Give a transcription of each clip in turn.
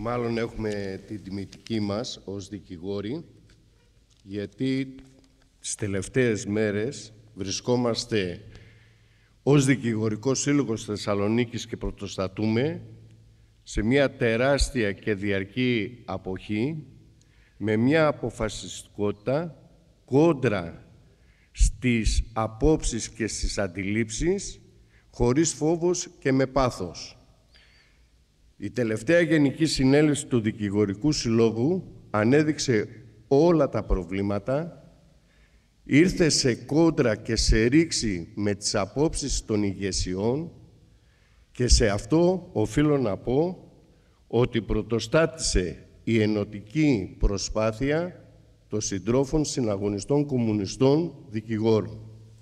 μάλλον έχουμε την τιμητική μας ως δικηγόροι, γιατί τις τελευταίες μέρες βρισκόμαστε ως Δικηγορικός Σύλλογος Θεσσαλονίκης και πρωτοστατούμε σε μια τεράστια και διαρκή αποχή με μια αποφασιστικότητα κόντρα στις απόψεις και στις αντιλήψεις, χωρίς φόβος και με πάθος. Η τελευταία Γενική Συνέλευση του Δικηγορικού Συλλόγου ανέδειξε όλα τα προβλήματα, ήρθε σε κόντρα και σε ρήξη με τις απόψεις των ηγεσιών και σε αυτό οφείλω να πω ότι πρωτοστάτησε η ενωτική προσπάθεια των συντρόφων συναγωνιστών κομμουνιστών δικηγόρων.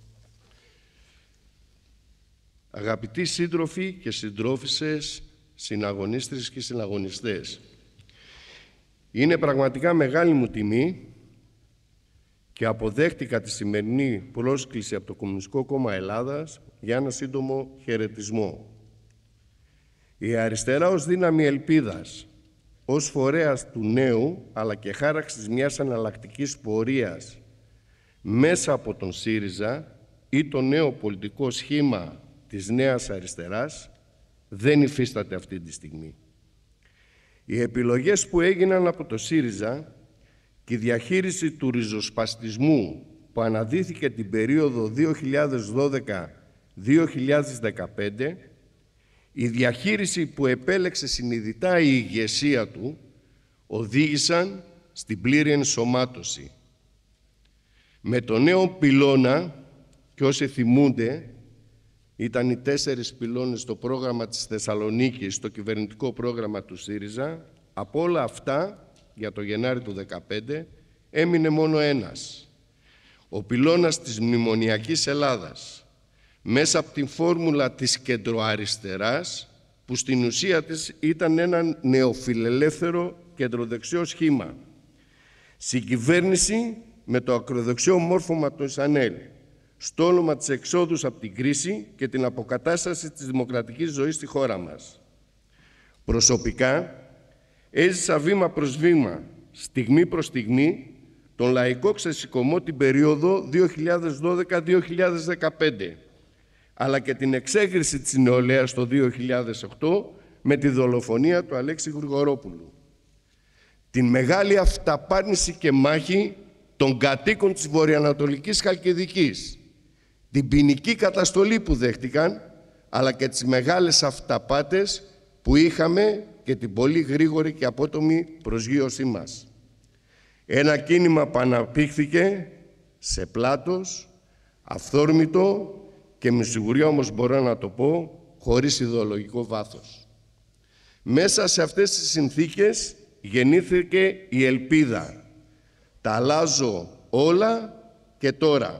Αγαπητοί σύντροφοι και συντρόφισσες, συναγωνίστρες και συναγωνιστές, είναι πραγματικά μεγάλη μου τιμή και αποδέχτηκα τη σημερινή πρόσκληση από το Κομμουνιστικό Κόμμα Ελλάδας για ένα σύντομο χαιρετισμό. Η αριστερά ως δύναμη ελπίδας, ως φορέας του νέου, αλλά και χάραξης μιας εναλλακτικής πορείας μέσα από τον ΣΥΡΙΖΑ ή το νέο πολιτικό σχήμα της νέας αριστεράς, δεν υφίσταται αυτή τη στιγμή. Οι επιλογές που έγιναν από το ΣΥΡΙΖΑ και η διαχείριση του ριζοσπαστισμού που αναδύθηκε την περίοδο 2012-2015, η διαχείριση που επέλεξε συνειδητά η ηγεσία του, οδήγησαν στην πλήρη ενσωμάτωση. Με το νέο πυλώνα, και όσοι θυμούνται, ήταν οι 4 πυλώνες στο πρόγραμμα της Θεσσαλονίκης, στο κυβερνητικό πρόγραμμα του ΣΥΡΙΖΑ. Από όλα αυτά, για το Γενάρη του 2015, έμεινε μόνο ένας. Ο πυλώνας της μνημονιακής Ελλάδας, μέσα από την φόρμουλα της κεντροαριστεράς, που στην ουσία της ήταν ένα νεοφιλελεύθερο κεντροδεξιό σχήμα. Συγκυβέρνηση με το ακροδεξιό μόρφωμα του ΙΣΑΝΕΛ, στο όνομα της εξόδους από την κρίση και την αποκατάσταση της δημοκρατικής ζωής στη χώρα μας. Προσωπικά, έζησα βήμα προς βήμα, στιγμή προς στιγμή, τον λαϊκό ξεσηκωμό την περίοδο 2012-2015, αλλά και την εξέγερση της νεολαίας το 2008 με τη δολοφονία του Αλέξη Γρηγορόπουλου. Την μεγάλη αυταπάρνηση και μάχη των κατοίκων της βορειοανατολικής Χαλκιδικής, την ποινική καταστολή που δέχτηκαν, αλλά και τις μεγάλες αυταπάτες που είχαμε και την πολύ γρήγορη και απότομη προσγείωσή μας. Ένα κίνημα που αναπτύχθηκε σε πλάτος, αυθόρμητο και με σιγουριά όμως μπορώ να το πω, χωρίς ιδεολογικό βάθος. Μέσα σε αυτές τις συνθήκες γεννήθηκε η ελπίδα. Τα αλλάζω όλα και τώρα.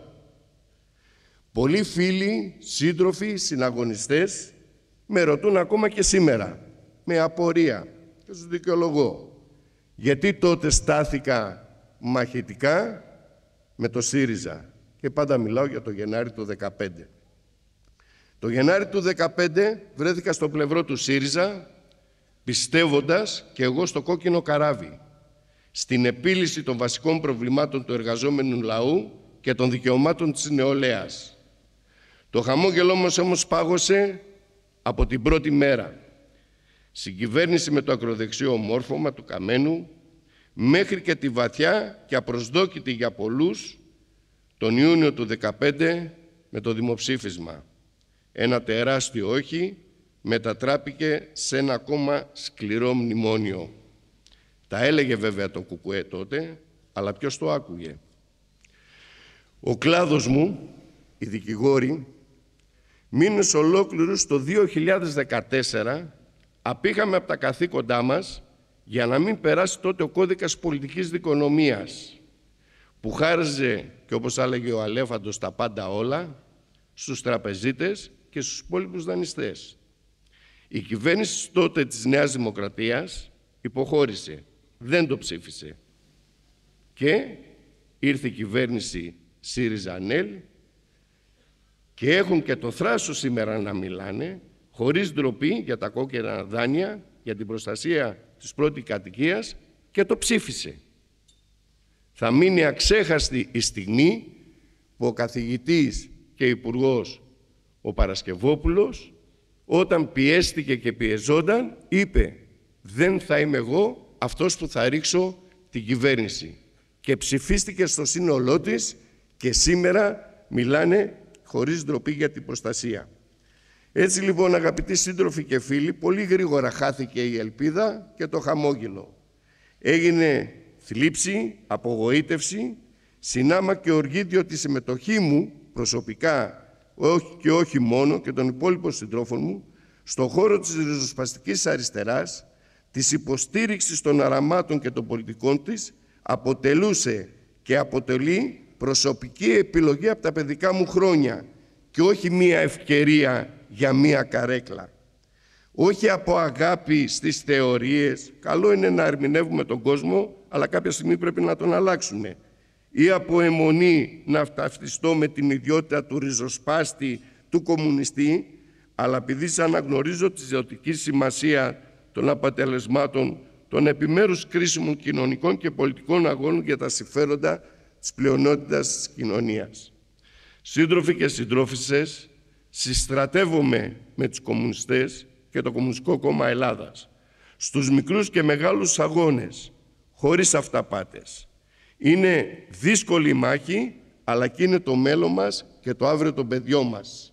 Πολλοί φίλοι, σύντροφοι, συναγωνιστές με ρωτούν ακόμα και σήμερα, με απορία, και τους δικαιολογώ. Γιατί τότε στάθηκα μαχητικά με το ΣΥΡΙΖΑ, και πάντα μιλάω για το Γενάρη του 2015. Το Γενάρη του 2015 βρέθηκα στο πλευρό του ΣΥΡΙΖΑ, πιστεύοντας και εγώ στο κόκκινο καράβι, στην επίλυση των βασικών προβλημάτων του εργαζόμενου λαού και των δικαιωμάτων της νεολαίας. Το χαμόγελό μας όμως πάγωσε από την πρώτη μέρα. Συγκυβέρνηση με το ακροδεξιό μόρφωμα του Καμένου, μέχρι και τη βαθιά και απροσδόκητη για πολλούς τον Ιούνιο του 2015 με το δημοψήφισμα. Ένα τεράστιο όχι μετατράπηκε σε ένα ακόμα σκληρό μνημόνιο. Τα έλεγε βέβαια το ΚΚΕ τότε, αλλά ποιος το άκουγε? Ο κλάδος μου, οι δικηγόροι, μήνες ολόκληρους το 2014 απήχαμε από τα καθήκοντά μας για να μην περάσει τότε ο κώδικας πολιτικής δικονομίας, που χάριζε, και όπως έλεγε ο Αλέφαντος, τα πάντα όλα στους τραπεζίτες και στους υπόλοιπους δανειστές. Η κυβέρνηση τότε της Νέας Δημοκρατίας υποχώρησε, δεν το ψήφισε. Και ήρθε η κυβέρνηση ΣΥΡΙΖΑ-ΑΝΕΛ και έχουν και το θράσο σήμερα να μιλάνε χωρίς ντροπή για τα κόκκινα δάνεια, για την προστασία της πρώτης κατοικίας και το ψήφισε. Θα μείνει αξέχαστη η στιγμή που ο καθηγητής και υπουργός ο Παρασκευόπουλος, όταν πιέστηκε και πιεζόταν, είπε «Δεν θα είμαι εγώ αυτός που θα ρίξω την κυβέρνηση». Και ψηφίστηκε στο σύνολό της και σήμερα μιλάνε χωρίς ντροπή για την προστασία. Έτσι λοιπόν, αγαπητοί σύντροφοι και φίλοι, πολύ γρήγορα χάθηκε η ελπίδα και το χαμόγελο. Έγινε θλίψη, απογοήτευση, συνάμα και οργή, διότι η συμμετοχή μου προσωπικά και όχι μόνο και των υπόλοιπων συντρόφων μου στον χώρο της ριζοσπαστικής αριστεράς, της υποστήριξης των αραμάτων και των πολιτικών της, αποτελούσε και αποτελεί προσωπική επιλογή από τα παιδικά μου χρόνια και όχι μία ευκαιρία για μία καρέκλα. Όχι από αγάπη στις θεωρίες, καλό είναι να ερμηνεύουμε τον κόσμο, αλλά κάποια στιγμή πρέπει να τον αλλάξουμε, ή από αιμονή να ταυτιστώ με την ιδιότητα του ριζοσπάστη, του κομμουνιστή, αλλά επειδή αναγνωρίζω τη ζωτική σημασία των αποτελεσμάτων των επιμέρους κρίσιμων κοινωνικών και πολιτικών αγώνων για τα συμφέροντα της πλειονότητας της κοινωνίας. Σύντροφοι και συντρόφισσες, συστρατεύομαι με τους κομμουνιστές και το Κομμουνιστικό Κόμμα Ελλάδας στους μικρούς και μεγάλους αγώνες, χωρίς αυταπάτες. Είναι δύσκολη η μάχη, αλλά και είναι το μέλλον μας και το αύριο των παιδιών μας.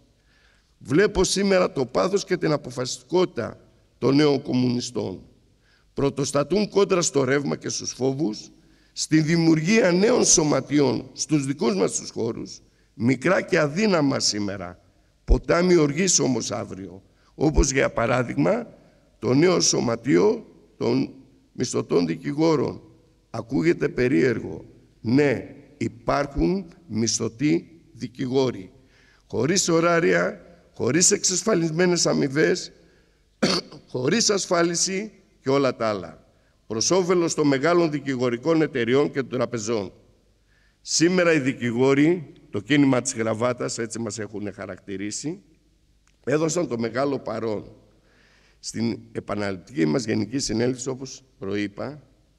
Βλέπω σήμερα το πάθος και την αποφασιστικότητα των νέων κομμουνιστών. Πρωτοστατούν κόντρα στο ρεύμα και στους φόβους, στη δημιουργία νέων σωματιών στους δικούς μας τους χώρους, μικρά και αδύναμα σήμερα, ποτάμι οργής όμως αύριο, όπως για παράδειγμα το νέο σωματείο των μισθωτών δικηγόρων. Ακούγεται περίεργο. Ναι, υπάρχουν μισθωτοί δικηγόροι, χωρίς ωράρια, χωρίς εξασφαλισμένες αμοιβές, χωρίς ασφάλιση και όλα τα άλλα, προς όφελος των μεγάλων δικηγορικών εταιριών και των τραπεζών. Σήμερα οι δικηγόροι, το κίνημα της γραβάτας, έτσι μας έχουν χαρακτηρίσει, έδωσαν το μεγάλο παρόν. Στην επαναληπτική μας Γενική Συνέλευση, όπως προείπα,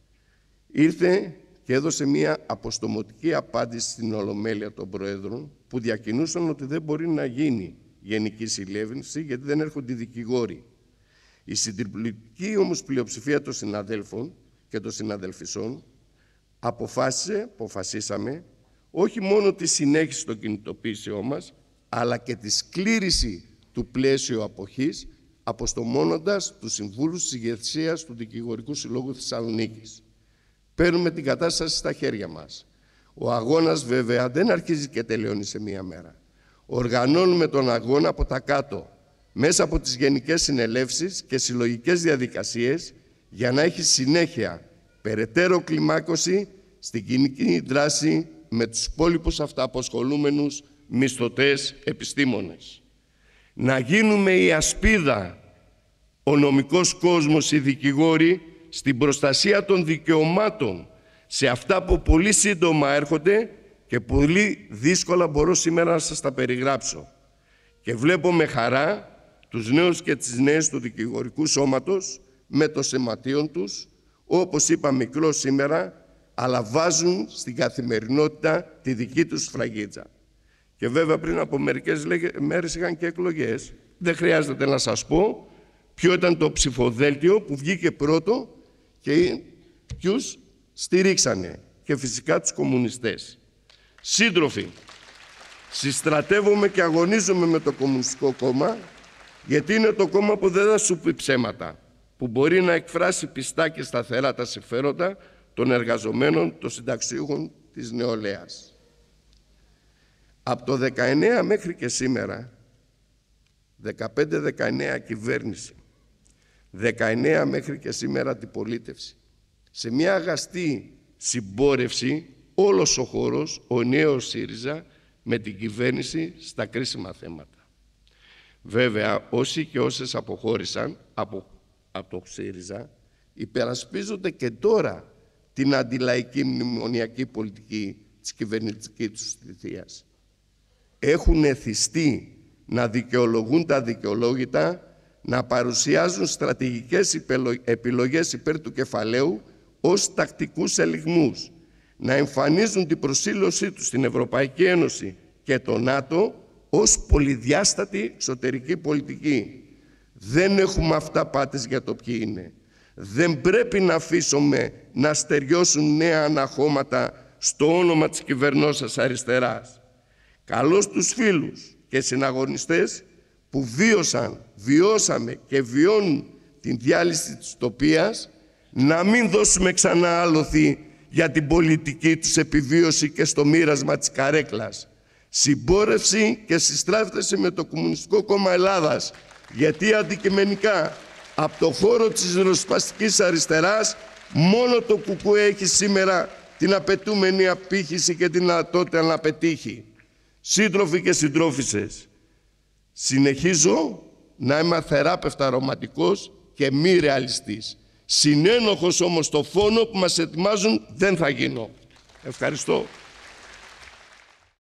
ήρθε και έδωσε μία αποστομωτική απάντηση στην Ολομέλεια των Προέδρων, που διακοινούσαν ότι δεν μπορεί να γίνει Γενική Συνέλευση γιατί δεν έρχονται οι δικηγόροι. Η συντριπτική όμως πλειοψηφία των συναδέλφων και των συναδελφισών αποφασίσαμε όχι μόνο τη συνέχιση των κινητοποιήσεών μας, αλλά και τη σκλήρηση του πλαίσιου αποχής, αποστομώνοντας τους συμβούλους της ηγεσίας του Δικηγορικού Συλλόγου Θεσσαλονίκης. Παίρνουμε την κατάσταση στα χέρια μας. Ο αγώνας βέβαια δεν αρχίζει και τελειώνει σε μία μέρα. Οργανώνουμε τον αγώνα από τα κάτω, μέσα από τις γενικές συνελεύσεις και συλλογικές διαδικασίες, για να έχει συνέχεια περαιτέρω κλιμάκωση στην κοινική δράση με τους υπόλοιπους αυταπασχολούμενους μισθωτές επιστήμονες. Να γίνουμε η ασπίδα, ο νομικός κόσμος, οι δικηγόροι, στην προστασία των δικαιωμάτων, σε αυτά που πολύ σύντομα έρχονται και πολύ δύσκολα μπορώ σήμερα να σας τα περιγράψω. Και βλέπω με χαρά τους νέους και τις νέες του δικηγορικού σώματος με το σωματείο τους, όπως είπα μικρό σήμερα, αλλά βάζουν στην καθημερινότητα τη δική τους σφραγίτσα. Και βέβαια πριν από μερικές μέρες είχαν και εκλογές. Δεν χρειάζεται να σας πω ποιο ήταν το ψηφοδέλτιο που βγήκε πρώτο και ποιους στηρίξανε. Και φυσικά τους κομμουνιστές. Σύντροφοι, συστρατεύομαι και αγωνίζομαι με το Κομμουνιστικό Κόμμα, γιατί είναι το κόμμα που δεν θα σου πει ψέματα, που μπορεί να εκφράσει πιστά και σταθερά τα συμφέροντα των εργαζομένων, των συνταξιούχων της νεολαίας. Από το 19 μέχρι και σήμερα, 15-19 κυβέρνηση, 19 μέχρι και σήμερα αντιπολίτευση, σε μια αγαστή συμπόρευση όλος ο χώρος, ο νέος ΣΥΡΙΖΑ, με την κυβέρνηση στα κρίσιμα θέματα. Βέβαια, όσοι και όσες αποχώρησαν από το ΣΥΡΙΖΑ, υπερασπίζονται και τώρα την αντιλαϊκή μνημονιακή πολιτική της κυβερνητικής τους θητείας. Έχουν εθιστεί να δικαιολογούν τα δικαιολόγητα, να παρουσιάζουν στρατηγικές επιλογές υπέρ του κεφαλαίου ως τακτικούς ελιγμούς, να εμφανίζουν την προσήλωσή τους στην Ευρωπαϊκή Ένωση και το ΝΑΤΟ ως πολυδιάστατη εξωτερική πολιτική. Δεν έχουμε αυταπάτες για το ποιοι είναι. Δεν πρέπει να αφήσουμε να στεριώσουν νέα αναχώματα στο όνομα της κυβερνώσας αριστεράς. Καλώ τους φίλους και συναγωνιστές που βιώσαμε και βιώνουν την διάλυση της τοπίας, να μην δώσουμε ξανά άλοθη για την πολιτική τους επιβίωση και στο μοίρασμα της καρέκλας. Συμπόρευση και συστράφτεση με το Κομμουνιστικό Κόμμα Ελλάδας, γιατί αντικειμενικά από το χώρο της ριζοσπαστικής αριστεράς μόνο το ΚΚΕ έχει σήμερα την απαιτούμενη απήχηση και την δυνατότητα να πετύχει. Σύντροφοι και συντρόφισσες, συνεχίζω να είμαι αθεράπευτα ρομαντικός και μη ρεαλιστής. Συνένοχος όμως στο φόνο που μας ετοιμάζουν δεν θα γίνω. Ευχαριστώ.